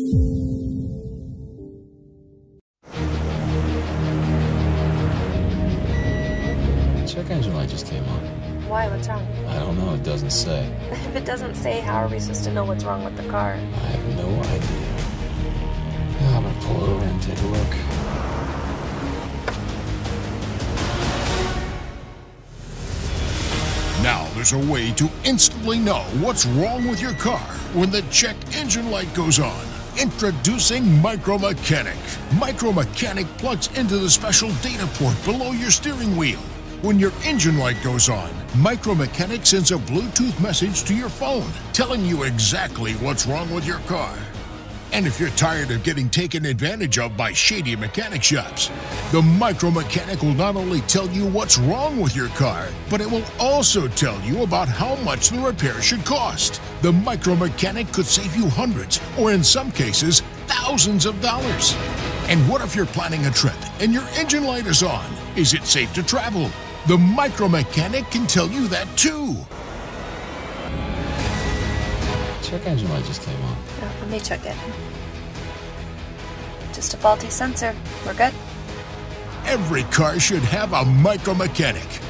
Check engine light just came on. Why? What's wrong? I don't know, it doesn't say. If it doesn't say, how are we supposed to know what's wrong with the car? I have no idea. I'm gonna pull over and take a look. Now there's a way to instantly know what's wrong with your car when the check engine light goes on. Introducing Micro Mechanic. Micro Mechanic plugs into the special data port below your steering wheel. When your engine light goes on, Micro Mechanic sends a Bluetooth message to your phone telling you exactly what's wrong with your car. And if you're tired of getting taken advantage of by shady mechanic shops, the Micro Mechanic will not only tell you what's wrong with your car, but it will also tell you about how much the repair should cost. The Micro Mechanic could save you hundreds, or in some cases, thousands of dollars. And what if you're planning a trip and your engine light is on? Is it safe to travel? The Micro Mechanic can tell you that too. Check engine light just came on. Oh, let me check it. Just a faulty sensor. We're good? Every car should have a Micro Mechanic.